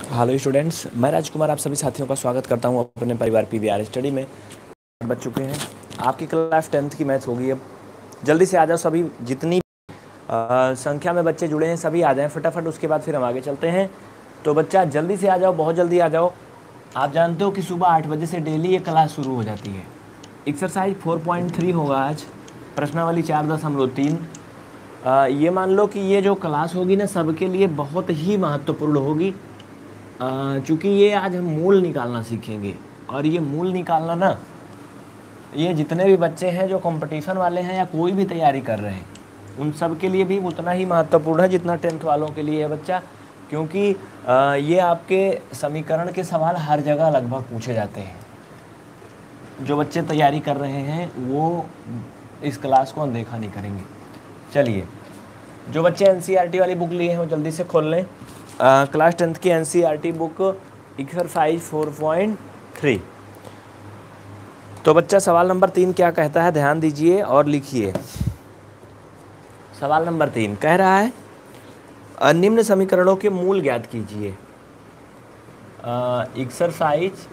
Hello students, मैं राजकुमार आप सभी साथियों का स्वागत करता हूं अपने परिवार पीवीआर स्टडी में। बच चुके हैं, आपकी क्लास 10th की मैथ्स होगी। अब जल्दी से आ जाओ सभी, जितनी संख्या में बच्चे जुड़े हैं सभी आ जाएं फटाफट, उसके बाद फिर हम आगे चलते हैं। तो बच्चा जल्दी से आ जाओ, बहुत जल्दी आ जाओ। आप जानते हो कि सुबह 8 बजे से डेली ये क्लास शुरू हो जाती है। एक्सरसाइज 4.3 होगा आज, प्रश्नावली 4.3। ये मान लो कि ये जो क्लास होगी ना सबके लिए बहुत ही महत्वपूर्ण होगी, चूँकि ये आज हम मूल निकालना सीखेंगे। और ये मूल निकालना ना, ये जितने भी बच्चे हैं जो कंपटीशन वाले हैं या कोई भी तैयारी कर रहे हैं उन सब के लिए भी उतना ही महत्वपूर्ण है जितना 10th वालों के लिए है बच्चा। क्योंकि ये आपके समीकरण के सवाल हर जगह लगभग पूछे जाते हैं। जो बच्चे तैयारी कर रहे हैं वो इस क्लास को अनदेखा नहीं करेंगे। चलिए, जो बच्चे एनसीईआरटी वाली बुक लिए हैं वो जल्दी से खोल लें। क्लास 10th की एनसीईआरटी बुक एक्सरसाइज 4.3। तो बच्चा सवाल नंबर 3 क्या कहता है, ध्यान दीजिए और लिखिए। सवाल नंबर 3 कह रहा है निम्न समीकरणों के मूल ज्ञात कीजिए। एक्सरसाइज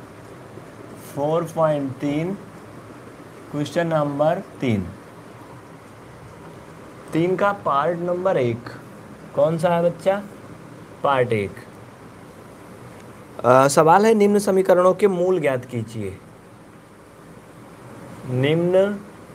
4.3 क्वेश्चन नंबर 3 का पार्ट नंबर 1 कौन सा है बच्चा? पार्ट 1। सवाल है निम्न समीकरणों के मूल ज्ञात कीजिए। निम्न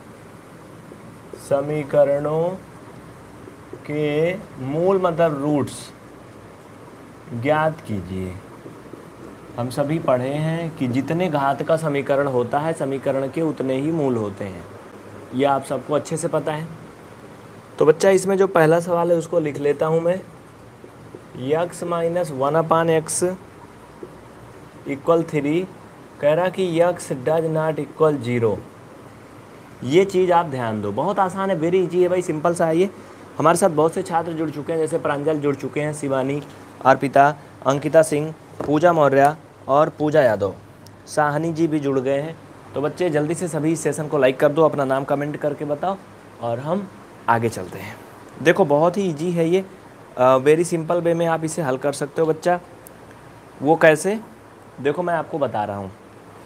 समीकरणों के मूल मतलब रूट्स ज्ञात कीजिए। हम सभी पढ़े हैं कि जितने घात का समीकरण होता है समीकरण के उतने ही मूल होते हैं, ये आप सबको अच्छे से पता है। तो बच्चा इसमें जो पहला सवाल है उसको लिख लेता हूँ मैं। x माइनस 1/x इक्वल 3 कह रहा कि x डज नॉट इक्वल 0। ये चीज़ आप ध्यान दो, बहुत आसान है, वेरी इजी है भाई, सिंपल सा है ये। हमारे साथ बहुत से छात्र जुड़ चुके हैं, जैसे प्रांजल जुड़ चुके हैं, शिवानी, अर्पिता, अंकिता सिंह, पूजा मौर्य और पूजा यादव, साहनी जी भी जुड़ गए हैं। तो बच्चे जल्दी से सभी इस सेशन को लाइक कर दो, अपना नाम कमेंट करके बताओ और हम आगे चलते हैं। देखो बहुत ही ईजी है ये, वेरी सिंपल वे में आप इसे हल कर सकते हो बच्चा। वो कैसे, देखो मैं आपको बता रहा हूँ।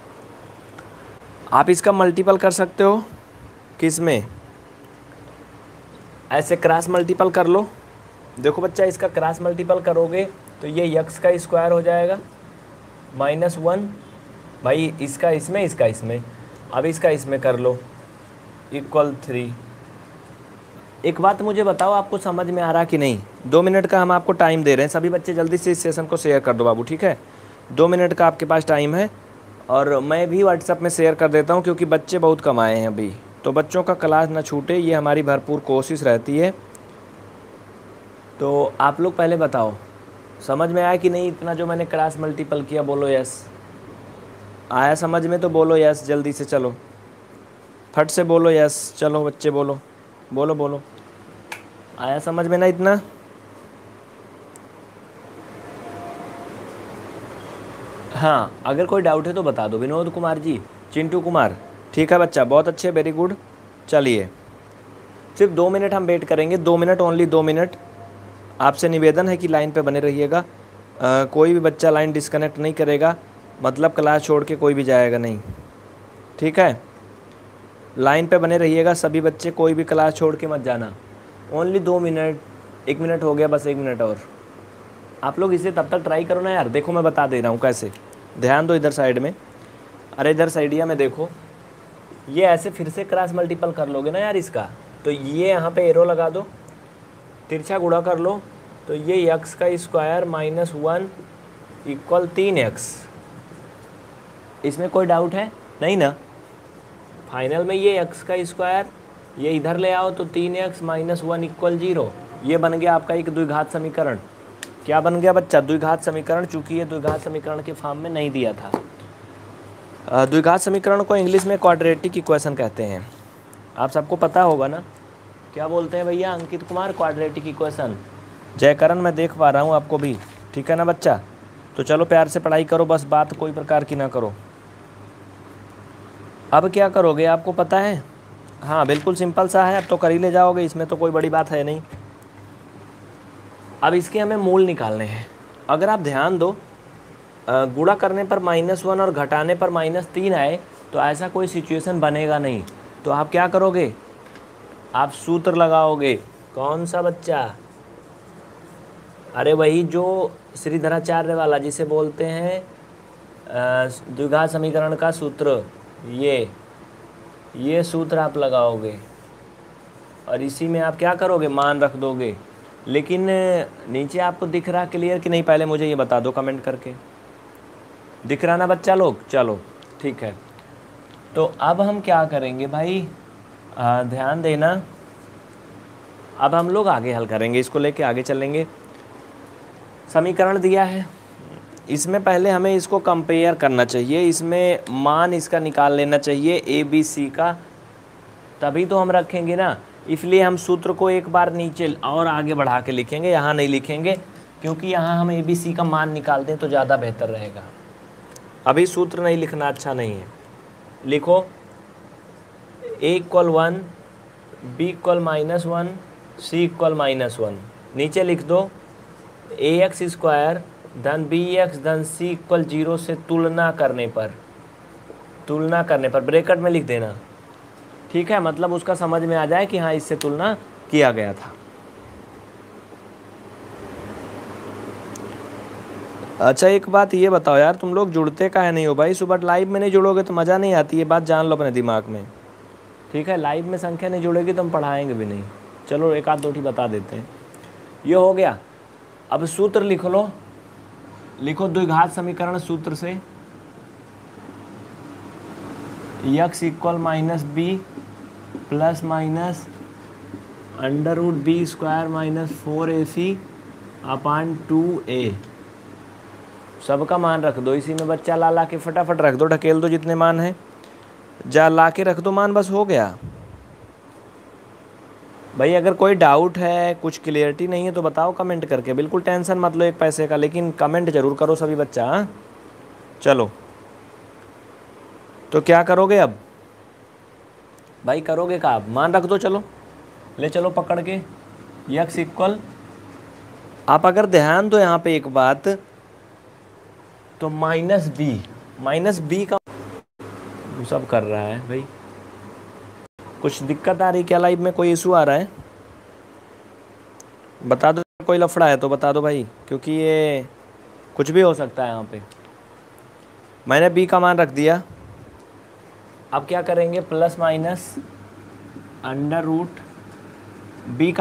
आप इसका मल्टीपल कर सकते हो किस में, ऐसे क्रॉस मल्टीपल कर लो। देखो बच्चा इसका क्रॉस मल्टीपल करोगे तो ये x का स्क्वायर हो जाएगा -1, भाई इसका इसमें इसका इसमें, अब इसका इसमें कर लो इक्वल 3। एक बात मुझे बताओ, आपको समझ में आ रहा कि नहीं? 2 मिनट का हम आपको टाइम दे रहे हैं, सभी बच्चे जल्दी से इस सेशन को शेयर कर दो बाबू, ठीक है? 2 मिनट का आपके पास टाइम है और मैं भी व्हाट्सएप में शेयर कर देता हूँ क्योंकि बच्चे बहुत कम आए हैं अभी। तो बच्चों का क्लास ना छूटे, ये हमारी भरपूर कोशिश रहती है। तो आप लोग पहले बताओ समझ में आया कि नहीं? इतना जो मैंने क्रॉस मल्टीपल किया, बोलो यस। आया समझ में तो बोलो यस, जल्दी से चलो, फट से बोलो यस। चलो बच्चे बोलो बोलो बोलो, आया समझ में ना इतना? हाँ, अगर कोई डाउट है तो बता दो। विनोद कुमार जी, चिंटू कुमार, ठीक है बच्चा, बहुत अच्छे, वेरी गुड। चलिए सिर्फ 2 मिनट हम वेट करेंगे, 2 मिनट, ओनली 2 मिनट। आपसे निवेदन है कि लाइन पे बने रहिएगा, कोई भी बच्चा लाइन डिस्कनेक्ट नहीं करेगा, मतलब क्लास छोड़ के कोई भी जाएगा नहीं, ठीक है? लाइन पे बने रहिएगा सभी बच्चे, कोई भी क्लास छोड़ के मत जाना। ओनली 2 मिनट, 1 मिनट हो गया, बस 1 मिनट और। आप लोग इसे तब तक ट्राई करो ना यार। देखो मैं बता दे रहा हूँ कैसे, ध्यान दो इधर साइड में, अरे इधर साइडिया में देखो, ये ऐसे फिर से क्रॉस मल्टीपल कर लोगे ना यार इसका, तो ये यहाँ पे एरो लगा दो, तिरछा गुणा कर लो, तो ये x का स्क्वायर -1 इक्वल 3x। इसमें कोई डाउट है नहीं ना? फाइनल में ये x का स्क्वायर ये इधर ले आओ तो 3x -1 इक्वल 0। ये बन गया आपका एक द्विघात समीकरण। क्या बन गया बच्चा? द्विघात समीकरण। चूंकि ये द्विघात समीकरण के फॉर्म में नहीं दिया था। द्विघात समीकरण को इंग्लिश में क्वाड्रेटिक इक्वेशन कहते हैं, आप सबको पता होगा ना? क्या बोलते हैं भैया? Ankit Kumar, quadratic equation. जयकरण, मैं देख पा रहा हूँ आपको भी, ठीक है ना बच्चा? तो चलो प्यार से पढ़ाई करो, बस बात कोई प्रकार की ना करो। अब क्या करोगे आपको पता है? हाँ बिल्कुल सिंपल सा है, अब तो कर ही ले जाओगे, इसमें तो कोई बड़ी बात है नहीं। अब इसके हमें मूल निकालने हैं। अगर आप ध्यान दो गुणा करने पर -1 और घटाने पर -3 आए तो ऐसा कोई सिचुएशन बनेगा नहीं। तो आप क्या करोगे, आप सूत्र लगाओगे। कौन सा बच्चा? अरे वही जो श्रीधराचार्य वाला, जिसे बोलते हैं द्विघात समीकरण का सूत्र। ये सूत्र आप लगाओगे और इसी में आप क्या करोगे, मान रख दोगे। लेकिन नीचे आपको दिख रहा क्लियर कि नहीं, पहले मुझे ये बता दो कमेंट करके। दिख रहा ना बच्चा लोग? चलो ठीक है। तो अब हम क्या करेंगे भाई, ध्यान देना। अब हम लोग आगे हल करेंगे, इसको लेके आगे चलेंगे। समीकरण दिया है, इसमें पहले हमें इसको कंपेयर करना चाहिए, इसमें मान इसका निकाल लेना चाहिए ए बी सी का, तभी तो हम रखेंगे ना। इसलिए हम सूत्र को एक बार नीचे और आगे बढ़ा के लिखेंगे, यहाँ नहीं लिखेंगे, क्योंकि यहाँ हम ए बी सी का मान निकाल दें तो ज़्यादा बेहतर रहेगा। अभी सूत्र नहीं लिखना अच्छा नहीं है। लिखो a = 1, b = -1, c = -1। नीचे लिख दो ax² धन bx धन c = 0 से तुलना करने पर ब्रैकेट में लिख देना। ठीक है, मतलब उसका समझ में आ जाए कि हाँ इससे तुलना किया गया था। अच्छा एक बात ये बताओ यार, तुम लोग जुड़ते काहे नहीं हो भाई? सुबह लाइव में नहीं जुड़ोगे तो मज़ा नहीं आती, ये बात जान लो अपने दिमाग में। ठीक है, लाइव में संख्या नहीं जुड़ेगी तो हम पढ़ाएंगे भी नहीं। चलो एक आध दो बता देते हैं। ये हो गया। अब सूत्र लिख लो, लिखो द्विघात समीकरण सूत्र से x = -b plus minus √b² - 4ac/2a। सबका मान रख दो इसी में बच्चा, ला के फटाफट रख दो, ढकेल दो जितने मान हैं, जा ला के रख दो मान, बस हो गया। भाई अगर कोई डाउट है, कुछ क्लियरिटी नहीं है तो बताओ कमेंट करके, बिल्कुल टेंशन मत लो एक पैसे का, लेकिन कमेंट ज़रूर करो सभी बच्चा। हाँ चलो, तो क्या करोगे अब भाई? करोगे का आप मान रख दो, चलो ले चलो पकड़ के। x = आप अगर ध्यान दो यहाँ पे एक बात, तो -b का सब कर रहा है भाई। कुछ दिक्कत आ रही क्या लाइव में? कोई इशू आ रहा है? बता दो, कोई लफड़ा है तो बता दो भाई, क्योंकि ये कुछ भी हो सकता है यहाँ पे। मैंने b का मान रख दिया। अब क्या करेंगे, प्लस माइनस √b²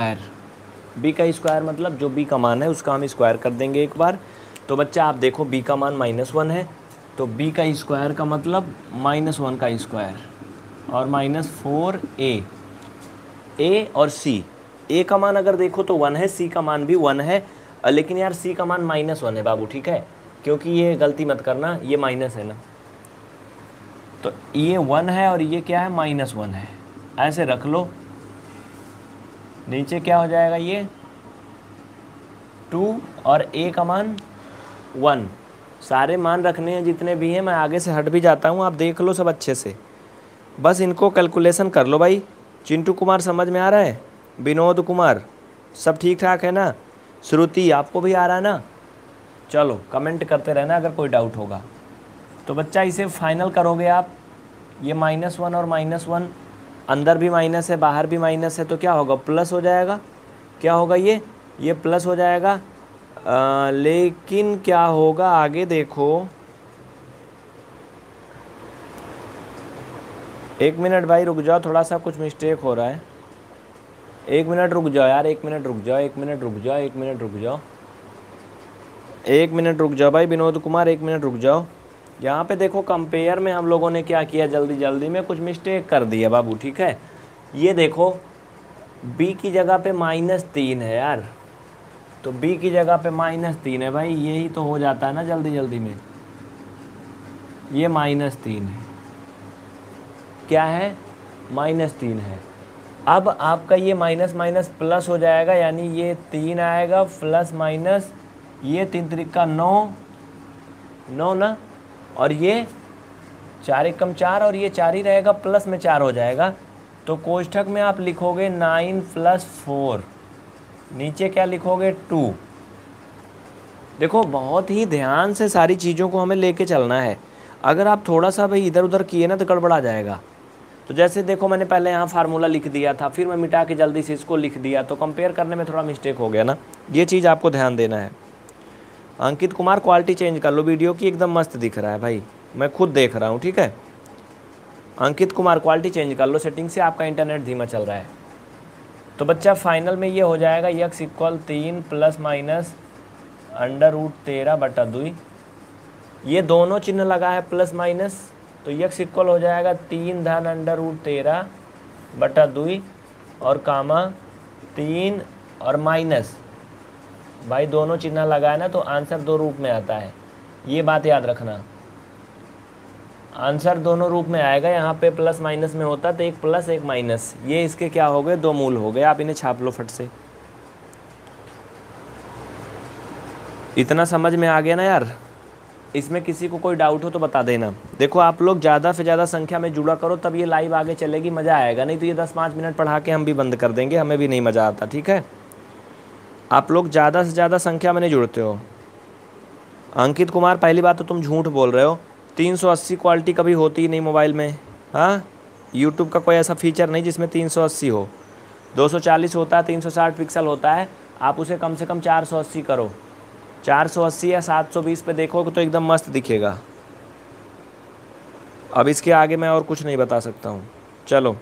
मतलब जो b का मान है उसका हम स्क्वायर कर देंगे एक बार। तो बच्चा आप देखो b का मान -1 है, तो b² का मतलब -1 का स्क्वायर और -4a। a और c, a का मान अगर देखो तो 1 है, c का मान भी 1 है, लेकिन यार c का मान -1 है बाबू, ठीक है, क्योंकि ये गलती मत करना, ये माइनस है ना, तो ये 1 है और ये क्या है, -1 है। ऐसे रख लो। नीचे क्या हो जाएगा, ये 2 और a का मान 1। सारे मान रखने हैं जितने भी हैं, मैं आगे से हट भी जाता हूँ, आप देख लो सब अच्छे से, बस इनको कैलकुलेशन कर लो भाई। चिंटू कुमार समझ में आ रहा है? विनोद कुमार सब ठीक ठाक है ना? श्रुति आपको भी आ रहा है ना? चलो कमेंट करते रहना अगर कोई डाउट होगा। तो बच्चा इसे फाइनल करोगे आप, ये -1 और -1, अंदर भी माइनस है बाहर भी माइनस है, तो क्या होगा, प्लस हो जाएगा। क्या होगा, ये प्लस हो जाएगा। लेकिन क्या होगा आगे देखो, 1 मिनट भाई रुक जाओ, थोड़ा सा कुछ मिस्टेक हो रहा है। 1 मिनट रुक जाओ यार, 1 मिनट रुक जाओ, 1 मिनट रुक जाओ, 1 मिनट रुक जाओ, 1 मिनट रुक जाओ भाई विनोद कुमार, 1 मिनट रुक जाओ। यहाँ पे देखो कंपेयर में हम लोगों ने क्या किया, जल्दी जल्दी में कुछ मिस्टेक कर दिया बाबू, ठीक है। ये देखो b की जगह पे -3 है यार, तो b की जगह पे -3 है भाई, यही तो हो जाता है ना जल्दी जल्दी में। ये -3 है, क्या है, -3 है। अब आपका ये माइनस माइनस प्लस हो जाएगा, यानी ये 3 आएगा प्लस माइनस, ये 3 त्रिका 9 ना, और ये 4 एकम 4 और ये 4 ही रहेगा, प्लस में 4 हो जाएगा। तो कोष्ठक में आप लिखोगे 9 + 4, नीचे क्या लिखोगे 2, देखो बहुत ही ध्यान से सारी चीज़ों को हमें लेके चलना है। अगर आप थोड़ा सा भाई इधर उधर किए ना तो गड़बड़ा जाएगा। तो जैसे देखो मैंने पहले यहाँ फार्मूला लिख दिया था, फिर मैं मिटा के जल्दी से इसको लिख दिया, तो कंपेयर करने में थोड़ा मिस्टेक हो गया ना। ये चीज़ आपको ध्यान देना है। अंकित कुमार क्वालिटी चेंज कर लो वीडियो की, एकदम मस्त दिख रहा है भाई, मैं खुद देख रहा हूँ। ठीक है अंकित कुमार क्वालिटी चेंज कर लो सेटिंग से, आपका इंटरनेट धीमा चल रहा है। तो बच्चा फाइनल में ये हो जाएगा यक्स इक्वल 3 प्लस माइनस √13/2। ये दोनों चिन्ह लगा है प्लस माइनस, तो यक्स इक्वल हो जाएगा 3 धन √13/2 और कामा 3 और माइनस, भाई दोनों चिन्ह लगाए ना तो आंसर दो रूप में आता है, ये बात याद रखना। आंसर दोनों रूप में आएगा, यहाँ पे प्लस माइनस में होता तो एक प्लस एक माइनस, ये इसके क्या हो गए, दो मूल हो गए। आप इन्हें छाप लो फट से। इतना समझ में आ गया ना यार। इसमें किसी को कोई डाउट हो तो बता देना। देखो आप लोग ज़्यादा से ज़्यादा संख्या में जुड़ा करो, तब ये लाइव आगे चलेगी, मज़ा आएगा। नहीं तो ये 10-5 मिनट पढ़ा के हम भी बंद कर देंगे, हमें भी नहीं मज़ा आता। ठीक है आप लोग ज़्यादा से ज़्यादा संख्या में नहीं जुड़ते हो। अंकित कुमार पहली बात तो तुम झूठ बोल रहे हो, 380 क्वालिटी कभी होती ही नहीं मोबाइल में। हाँ यूट्यूब का कोई ऐसा फीचर नहीं जिसमें 380 हो। 240 होता है, 360 पिक्सल होता है, आप उसे कम से कम 480 करो। 480 या 720 पे देखोगे तो एकदम मस्त दिखेगा। अब इसके आगे मैं और कुछ नहीं बता सकता हूँ। चलो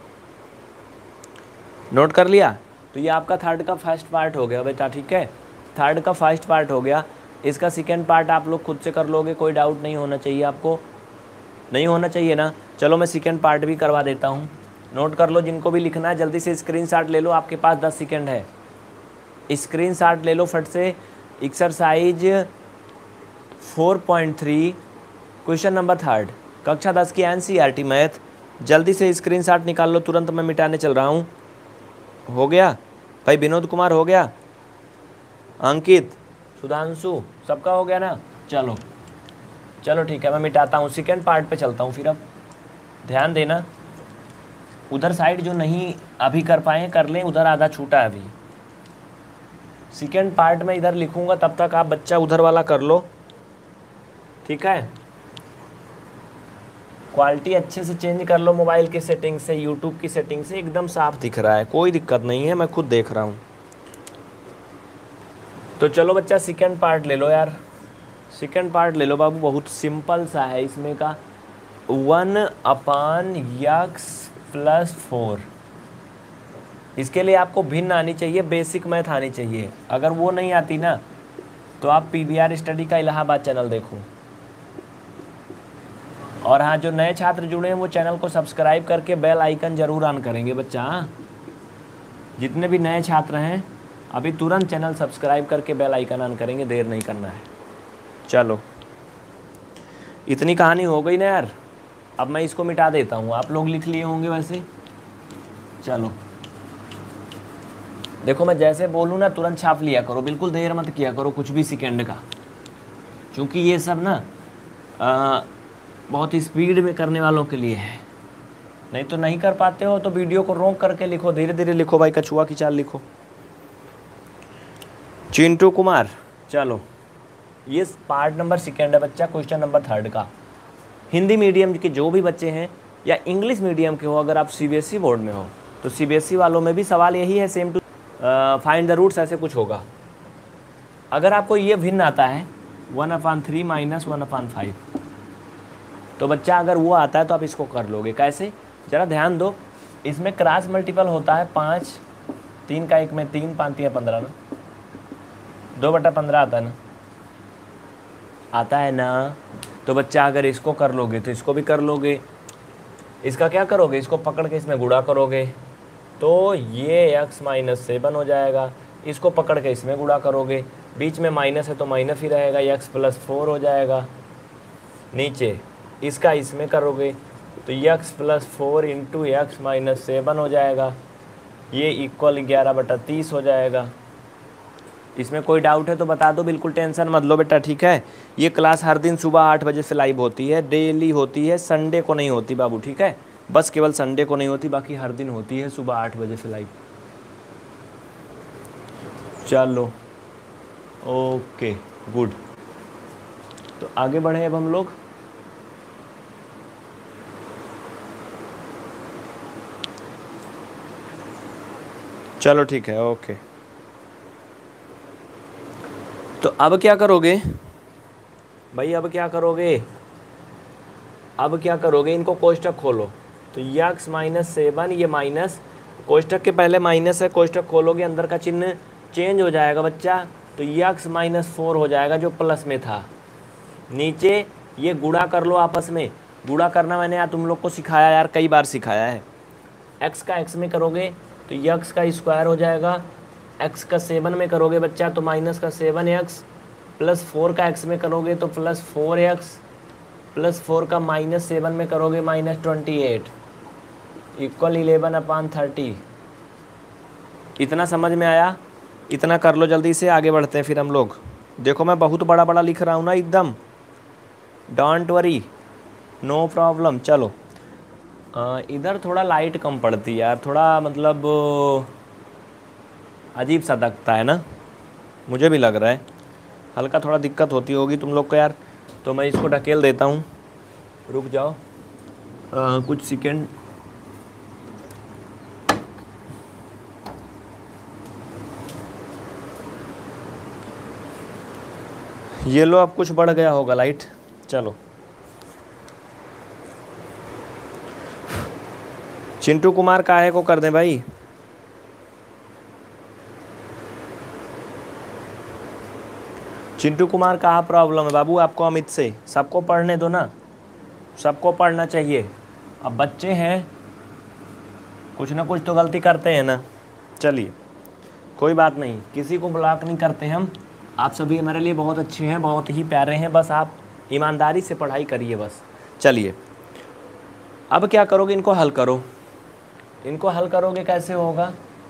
नोट कर लिया। तो ये आपका थर्ड का फर्स्ट पार्ट हो गया बेटा। ठीक है थर्ड का फर्स्ट पार्ट हो गया। इसका सेकेंड पार्ट आप लोग खुद से कर लोगे, कोई डाउट नहीं होना चाहिए आपको, नहीं होना चाहिए ना। चलो मैं सेकेंड पार्ट भी करवा देता हूँ, नोट कर लो। जिनको भी लिखना है जल्दी से स्क्रीनशॉट ले लो, आपके पास 10 सेकेंड है, स्क्रीनशॉट ले लो फट से। एक्सरसाइज 4.3 क्वेश्चन नंबर 3 कक्षा 10 की NCERT मैथ, जल्दी से स्क्रीनशॉट निकाल लो, तुरंत मैं मिटाने चल रहा हूँ। हो गया भाई, विनोद कुमार हो गया, अंकित, सुधांशु, सबका हो गया ना। चलो चलो ठीक है मैं मिटाता हूँ, सेकेंड पार्ट पे चलता हूँ। फिर अब ध्यान देना, उधर साइड जो नहीं अभी कर पाए कर लें, उधर आधा छूटा है अभी। सेकेंड पार्ट में इधर लिखूंगा, तब तक आप बच्चा उधर वाला कर लो। ठीक है क्वालिटी अच्छे से चेंज कर लो मोबाइल की सेटिंग से, यूट्यूब की सेटिंग से, एकदम साफ दिख रहा है, कोई दिक्कत नहीं है, मैं खुद देख रहा हूँ। तो चलो बच्चा सेकेंड पार्ट ले लो यार, सेकेंड पार्ट ले लो बाबू, बहुत सिंपल सा है इसमें का। 1/x+4, इसके लिए आपको भिन्न आनी चाहिए, बेसिक मैथ आनी चाहिए। अगर वो नहीं आती ना तो आप PBR स्टडी का इलाहाबाद चैनल देखो। और हाँ जो नए छात्र जुड़े हैं वो चैनल को सब्सक्राइब करके बेल आइकन जरूर ऑन करेंगे बच्चा। जितने भी नए छात्र हैं अभी तुरंत चैनल सब्सक्राइब करके बेल आइकन ऑन करेंगे, देर नहीं करना है। चलो इतनी कहानी हो गई ना यार, अब मैं इसको मिटा देता हूँ, आप लोग लिख लिए होंगे वैसे। चलो देखो मैं जैसे बोलूँ ना तुरंत छाप लिया करो, बिल्कुल देर मत किया करो कुछ भी सेकेंड का, क्योंकि ये सब ना बहुत स्पीड में करने वालों के लिए है। नहीं तो नहीं कर पाते हो तो वीडियो को रोक करके लिखो, धीरे धीरे लिखो भाई, कछुआ की चाल लिखो। चिंटू कुमार चलो ये पार्ट नंबर सेकेंड है बच्चा, क्वेश्चन नंबर 3 का। हिंदी मीडियम के जो भी बच्चे हैं या इंग्लिश मीडियम के हो, अगर आप CBSE बोर्ड में हो तो CBSE वालों में भी सवाल यही है, same to find the roots ऐसे कुछ होगा। अगर आपको ये भिन्न आता है 1/3 - 1/5, तो बच्चा अगर वो आता है तो आप इसको कर लोगे। कैसे ज़रा ध्यान दो, इसमें क्रॉस मल्टीपल होता है 5, 3 का 1 में 3, 5 3 15 ना, 2/15 आता है ना, आता है ना। तो बच्चा अगर इसको कर लोगे तो इसको भी कर लोगे। इसका क्या करोगे, इसको पकड़ के इसमें गुणा करोगे तो ये x - 7 हो जाएगा। इसको पकड़ के इसमें गुणा करोगे, बीच में माइनस है तो माइनस ही रहेगा, x+4 हो जाएगा। नीचे इसका इसमें करोगे तो x+4 × x - 7 हो जाएगा, ये इक्वल 11/30 हो जाएगा। इसमें कोई डाउट है तो बता दो, बिल्कुल टेंशन मत लो बेटा। ठीक है ये क्लास हर दिन सुबह 8 बजे से लाइव होती है, डेली होती है, संडे को नहीं होती बाबू। ठीक है बस केवल संडे को नहीं होती, बाकी हर दिन होती है सुबह 8 बजे से लाइव। चलो ओके गुड। तो आगे बढ़े अब हम लोग। चलो ठीक है, ओके। तो अब क्या करोगे भाई, अब क्या करोगे, अब क्या करोगे, इनको कोष्टक खोलो। तो यक्स माइनस 7, ये माइनस, कोष्टक के पहले माइनस है, कोष्टक खोलोगे अंदर का चिन्ह चेंज हो जाएगा बच्चा। तो यक्स माइनस 4 हो जाएगा जो प्लस में था। नीचे ये गुणा कर लो आपस में, गुणा करना मैंने यार तुम लोग को सिखाया यार, कई बार सिखाया है। एक्स का एक्स में करोगे तो यक्स का स्क्वायर हो जाएगा, एक्स का 7 में करोगे बच्चा तो माइनस का 7x, प्लस 4 का एक्स में करोगे तो प्लस 4x, प्लस 4 का माइनस 7 में करोगे माइनस 28 इक्वल 11/30। इतना समझ में आया? इतना कर लो जल्दी से, आगे बढ़ते हैं फिर हम लोग। देखो मैं बहुत बड़ा बड़ा लिख रहा हूँ ना एकदम, डोंट वरी, नो प्रॉब्लम। चलो इधर थोड़ा लाइट कम पड़ती है यार, थोड़ा मतलब अजीब सा लगता है ना, मुझे भी लग रहा है हल्का थोड़ा दिक्कत होती होगी तुम लोग को यार। तो मैं इसको ढकेल देता हूँ, रुक जाओ कुछ सेकेंड। ये लो, अब कुछ बढ़ गया होगा लाइट। चलो चिंटू कुमार काहे को कर दें भाई। चिंटू कुमार कहाँ प्रॉब्लम है बाबू आपको? अमित से सबको पढ़ने दो ना, सबको पढ़ना चाहिए। अब बच्चे हैं, कुछ ना कुछ तो गलती करते हैं ना। चलिए कोई बात नहीं, किसी को ब्लॉक नहीं करते हम। आप सभी हमारे लिए बहुत अच्छे हैं, बहुत ही प्यारे हैं, बस आप ईमानदारी से पढ़ाई करिए बस। चलिए अब क्या करोगे, इनको हल करो। इनको हल करोगे कैसे होगा,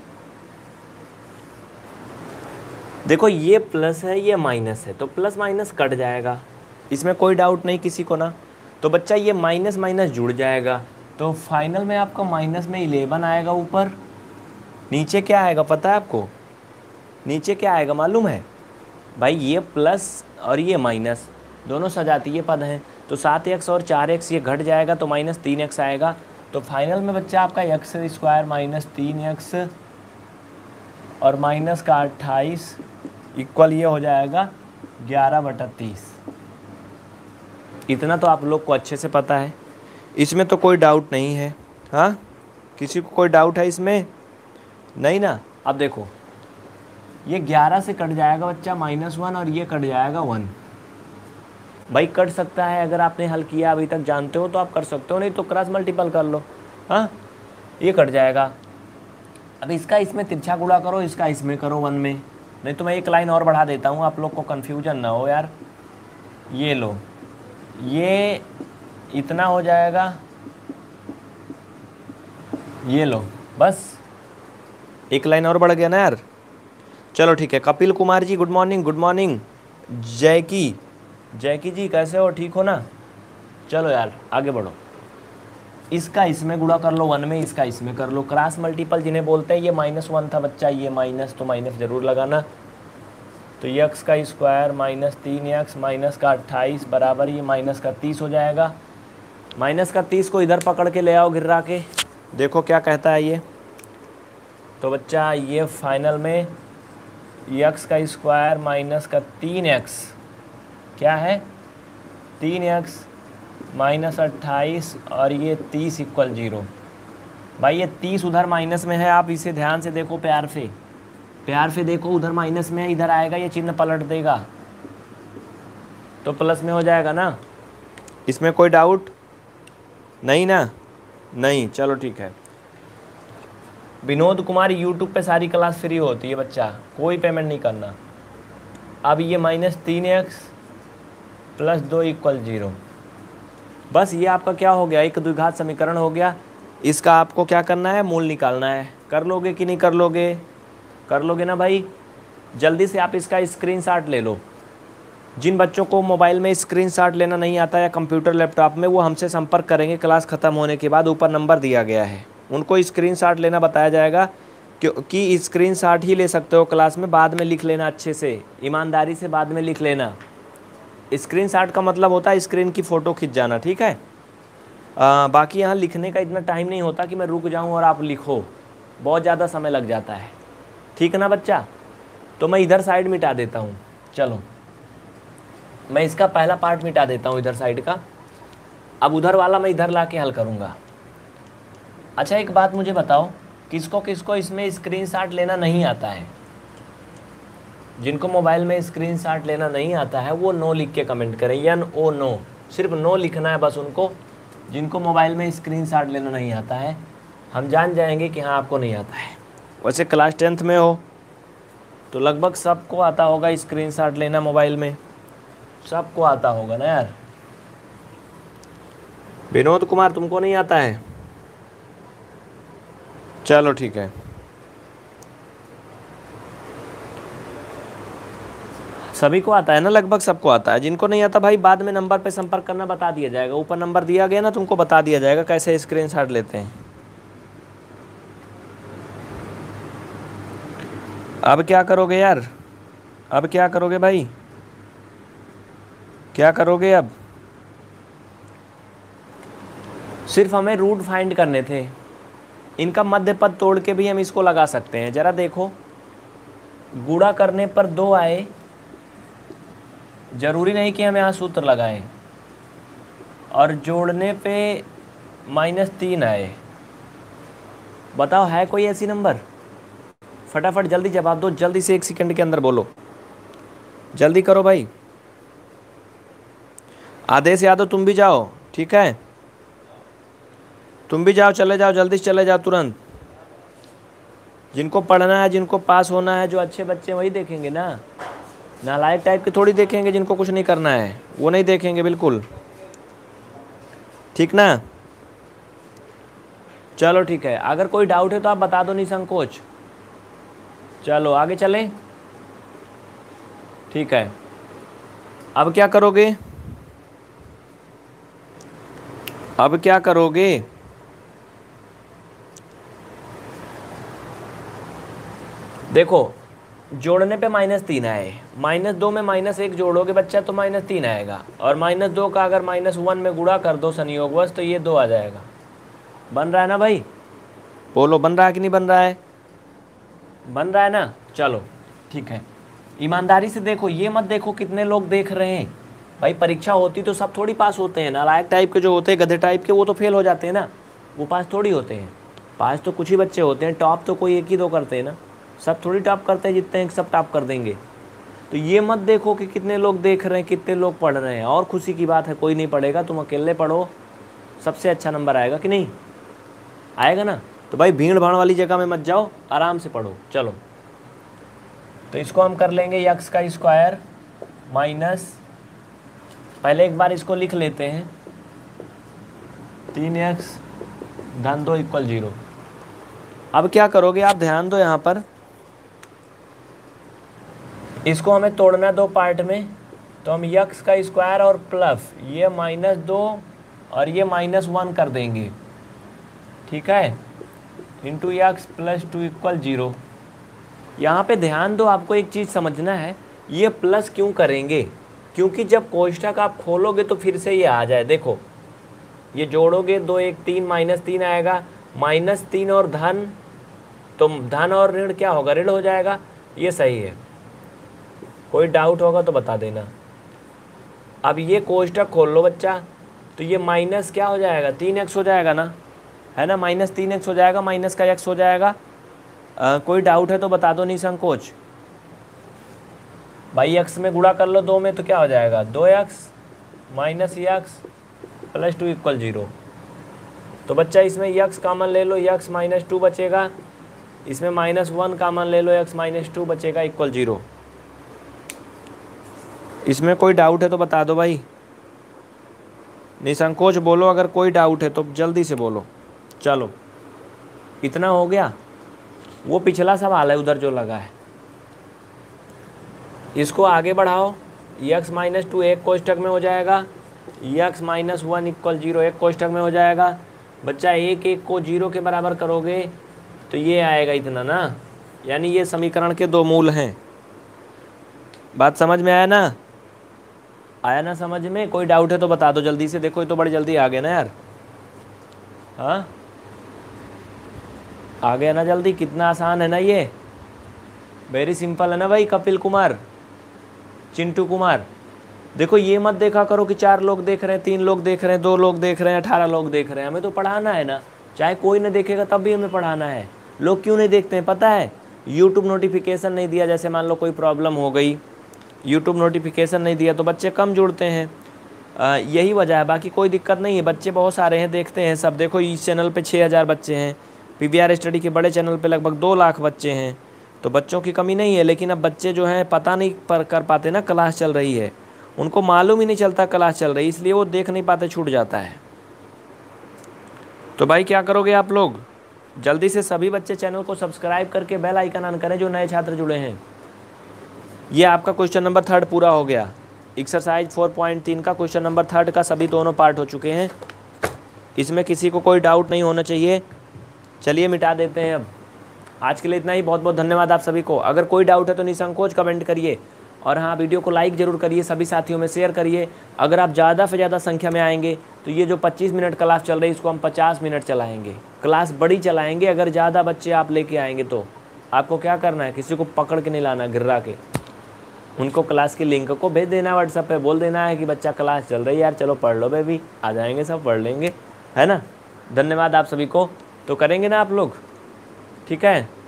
देखो ये प्लस है ये माइनस है, तो प्लस माइनस कट जाएगा, इसमें कोई डाउट नहीं किसी को ना। तो बच्चा ये माइनस माइनस जुड़ जाएगा, तो फाइनल में आपका माइनस में 11 आएगा ऊपर। नीचे क्या आएगा पता है आपको? नीचे क्या आएगा मालूम है भाई? ये प्लस और ये माइनस दोनों सजातीय पद हैं, तो 7x और 4x ये घट जाएगा तो माइनस 3x आएगा। तो फाइनल में बच्चा आपका एक्स स्क्वायर माइनस 3x और माइनस का 28 इक्वल ये हो जाएगा 11/30। इतना तो आप लोग को अच्छे से पता है, इसमें तो कोई डाउट नहीं है। हाँ, किसी को कोई डाउट है इसमें? नहीं ना। अब देखो ये 11 से कट जाएगा बच्चा -1 और ये कट जाएगा 1। भाई कट सकता है, अगर आपने हल किया अभी तक जानते हो तो आप कर सकते हो, नहीं तो क्रॉस मल्टीपल कर लो। हाँ ये कट जाएगा। अब इसका इसमें तिरछा गुणा करो, इसका इसमें करो 1 में। नहीं तो मैं एक लाइन और बढ़ा देता हूँ, आप लोग को कन्फ्यूजन ना हो यार। ये लो, ये इतना हो जाएगा, ये लो, बस एक लाइन और बढ़ गया ना यार। चलो ठीक है। Kapil Kumar ji good morning, good morning. Jackie, Jackie ji कैसे हो, ठीक हो ना? चलो यार आगे बढ़ो। इसका इसमें गुणा कर लो 1 में, इसका इसमें कर लो, क्रॉस मल्टीपल जिन्हें बोलते हैं। ये -1 था बच्चा, ये माइनस, तो माइनस जरूर लगाना। तो यक्स का स्क्वायर माइनस 3x माइनस का 28 बराबर ये माइनस का 30 हो जाएगा। माइनस का 30 को इधर पकड़ के ले आओ गिरा के, देखो क्या कहता है ये। तो बच्चा ये फाइनल में यक्स का स्क्वायर माइनस का 3x क्या है 3x माइनस 28 और ये 30 इक्वल 0। भाई ये 30 उधर माइनस में है, आप इसे ध्यान से देखो, प्यार से, प्यार से देखो, उधर माइनस में है, इधर आएगा ये चिन्ह पलट देगा तो प्लस में हो जाएगा ना। इसमें कोई डाउट नहीं ना? नहीं, चलो ठीक है। विनोद कुमार यूट्यूब पे सारी क्लास फ्री होती है बच्चा, कोई पेमेंट नहीं करना। अब ये -3x + 2 इक्वल 0, बस ये आपका क्या हो गया, एक द्विघात समीकरण हो गया। इसका आपको क्या करना है, मूल निकालना है। कर लोगे कि नहीं कर लोगे? कर लोगे ना भाई? जल्दी से आप इसका स्क्रीनशॉट ले लो। जिन बच्चों को मोबाइल में स्क्रीनशॉट लेना नहीं आता या कंप्यूटर लैपटॉप में, वो हमसे संपर्क करेंगे क्लास ख़त्म होने के बाद, ऊपर नंबर दिया गया है, उनको स्क्रीनशॉट लेना बताया जाएगा क्योंकि स्क्रीनशॉट ही ले सकते हो क्लास में, बाद में लिख लेना अच्छे से, ईमानदारी से बाद में लिख लेना। स्क्रीनशॉट का मतलब होता है स्क्रीन की फ़ोटो खिंच जाना, ठीक है। बाकी यहाँ लिखने का इतना टाइम नहीं होता कि मैं रुक जाऊँ और आप लिखो, बहुत ज़्यादा समय लग जाता है, ठीक है ना बच्चा। तो मैं इधर साइड मिटा देता हूँ, चलो मैं इसका पहला पार्ट मिटा देता हूँ इधर साइड का। अब उधर वाला मैं इधर ला के हल करूँगा। अच्छा एक बात मुझे बताओ, किसको किसको इसमें स्क्रीनशॉट लेना नहीं आता है? जिनको मोबाइल में स्क्रीनशॉट लेना नहीं आता है वो नो लिख के कमेंट करें, NO नो, सिर्फ नो लिखना है बस उनको, जिनको मोबाइल में स्क्रीनशॉट लेना नहीं आता है। हम जान जाएंगे कि हाँ आपको नहीं आता है। वैसे क्लास 10th में हो तो लगभग सबको आता होगा स्क्रीनशॉट लेना मोबाइल में, सबको आता होगा ना यार। विनोद कुमार तुमको नहीं आता है? चलो ठीक है, सभी को आता है ना, लगभग सबको आता है। जिनको नहीं आता भाई बाद में नंबर पे संपर्क करना, बता दिया जाएगा, ऊपर नंबर दिया गया ना, तुमको बता दिया जाएगा कैसे स्क्रीनशॉट लेते हैं। अब क्या करोगे यार, अब क्या करोगे भाई, क्या करोगे अब? सिर्फ हमें रूट फाइंड करने थे, इनका मध्य पद तोड़ के भी हम इसको लगा सकते हैं। जरा देखो, गुणा करने पर 2 आए, जरूरी नहीं कि हम यहाँ सूत्र लगाएं, और जोड़ने पे -3 आए। बताओ है कोई ऐसी नंबर? फटाफट जल्दी जवाब दो, जल्दी से 1 सेकंड के अंदर बोलो, जल्दी करो भाई। आदेश यादव तुम भी जाओ, ठीक है, तुम भी जाओ, चले जाओ, जल्दी से चले जाओ तुरंत। जिनको पढ़ना है, जिनको पास होना है, जो अच्छे बच्चे वही देखेंगे ना, नालायक टाइप के थोड़ी देखेंगे, जिनको कुछ नहीं करना है वो नहीं देखेंगे बिल्कुल, ठीक ना। चलो ठीक है, अगर कोई डाउट है तो आप बता दो निसंकोच। चलो आगे चलें, ठीक है। अब क्या करोगे, अब क्या करोगे? देखो जोड़ने पे -3 आए, -2 में -1 जोड़ोगे बच्चा तो -3 आएगा, और -2 का अगर -1 में गुणा कर दो संयोगवश तो ये 2 आ जाएगा। बन रहा है ना भाई, बोलो बन रहा है कि नहीं बन रहा है? बन रहा है ना, चलो ठीक है। ईमानदारी से देखो, ये मत देखो कितने लोग देख रहे हैं भाई, परीक्षा होती तो सब थोड़ी पास होते हैं। नालायक टाइप के जो होते हैं, गधे टाइप के, वो तो फेल हो जाते हैं ना, वो पास थोड़ी होते हैं। पास तो कुछ ही बच्चे होते हैं, टॉप तो कोई 1 ही 2 करते हैं ना, सब थोड़ी टॉप करते हैं, जितने सब टॉप कर देंगे। तो ये मत देखो कि कितने लोग देख रहे हैं, कितने लोग पढ़ रहे हैं। और खुशी की बात है कोई नहीं पढ़ेगा, तुम अकेले पढ़ो, सबसे अच्छा नंबर आएगा कि नहीं आएगा ना। तो भाई भीड़ भाड़ वाली जगह में मत जाओ, आराम से पढ़ो। चलो तो इसको हम कर लेंगे x का स्क्वायर माइनस, पहले एक बार इसको लिख लेते हैं, 3x धन 2 = 0। अब क्या करोगे आप, ध्यान दो यहाँ पर, इसको हमें तोड़ना 2 पार्ट में, तो हम x का स्क्वायर और प्लस ये -2 और ये -1 कर देंगे, ठीक है, इंटू x + 2 = 0। यहाँ पे ध्यान दो, आपको एक चीज़ समझना है, ये प्लस क्यों करेंगे, क्योंकि जब कोष्ठक आप खोलोगे तो फिर से ये आ जाए। देखो ये जोड़ोगे 2 1 3 -3 आएगा, -3 और धन, तो धन और ऋण क्या होगा, ऋण हो जाएगा। ये सही है, कोई डाउट होगा तो बता देना। अब ये कोष्ठक खोल लो बच्चा, तो ये माइनस क्या हो जाएगा, 3x हो जाएगा ना, है ना, -3x हो जाएगा, माइनस का x हो जाएगा। कोई डाउट है तो बता दो निसंकोच। भाई x में गुणा कर लो 2 में तो क्या हो जाएगा, 2x - x + 2 = 0। तो बच्चा इसमें x कॉमन ले लो, x - 2 बचेगा, इसमें -1 कॉमन ले लो, x - 2 बचेगा = 0। इसमें कोई डाउट है तो बता दो भाई, निसंकोच बोलो, अगर कोई डाउट है तो जल्दी से बोलो। चलो इतना हो गया, वो पिछला सवाल है उधर जो लगा है, इसको आगे बढ़ाओ, x - 2 एक कोष्ठक में हो जाएगा, x - 1 = 0 एक कोष्ठक में हो जाएगा। बच्चा 1 1 को 0 के बराबर करोगे तो ये आएगा इतना ना, यानी ये समीकरण के दो मूल हैं। बात समझ में आया ना? आया ना समझ में? कोई डाउट है तो बता दो जल्दी से। देखो ये तो बड़ी जल्दी आ गया ना यार। हाँ आ गया ना जल्दी, कितना आसान है ना ये, वेरी सिंपल है ना भाई। कपिल कुमार, चिंटू कुमार, देखो ये मत देखा करो कि 4 लोग देख रहे हैं, 3 लोग देख रहे हैं, 2 लोग देख रहे हैं, 18 लोग देख रहे हैं। हमें तो पढ़ाना है ना, चाहे कोई ना देखेगा तब भी हमें पढ़ाना है। लोग क्यों नहीं देखते हैं पता है? यूट्यूब नोटिफिकेशन नहीं दिया, जैसे मान लो कोई प्रॉब्लम हो गई, यूट्यूब नोटिफिकेशन नहीं दिया तो बच्चे कम जुड़ते हैं। यही वजह है, बाकी कोई दिक्कत नहीं है। बच्चे बहुत सारे हैं, देखते हैं सब। देखो इस चैनल पे 6000 बच्चे हैं, PVR स्टडी के बड़े चैनल पे लगभग 2 लाख बच्चे हैं। तो बच्चों की कमी नहीं है, लेकिन अब बच्चे जो हैं पता नहीं कर पाते ना क्लास चल रही है, उनको मालूम ही नहीं चलता क्लास चल रही, इसलिए वो देख नहीं पाते, छूट जाता है। तो भाई क्या करोगे आप लोग, जल्दी से सभी बच्चे चैनल को सब्सक्राइब करके बेल आइकन ऑन करें जो नए छात्र जुड़े हैं। ये आपका क्वेश्चन नंबर 3 पूरा हो गया। एक्सरसाइज 4.3 का क्वेश्चन नंबर 3 का सभी दोनों पार्ट हो चुके हैं। इसमें किसी को कोई डाउट नहीं होना चाहिए। चलिए मिटा देते हैं अब। आज के लिए इतना ही। बहुत बहुत धन्यवाद आप सभी को। अगर कोई डाउट है तो निसंकोच कमेंट करिए, और हाँ वीडियो को लाइक ज़रूर करिए, सभी साथियों में शेयर करिए। अगर आप ज़्यादा से ज़्यादा संख्या में आएंगे तो ये जो 25 मिनट क्लास चल रही है इसको हम 50 मिनट चलाएंगे, क्लास बड़ी चलाएंगे। अगर ज़्यादा बच्चे आप लेके आएंगे तो आपको क्या करना है, किसी को पकड़ के नहीं लाना गिर्रा के, उनको क्लास की लिंक को भेज देना व्हाट्सएप पे, बोल देना है कि बच्चा क्लास चल रही है यार, चलो पढ़ लो बेबी। आ जाएंगे सब, पढ़ लेंगे, है ना। धन्यवाद आप सभी को। तो करेंगे ना आप लोग, ठीक है।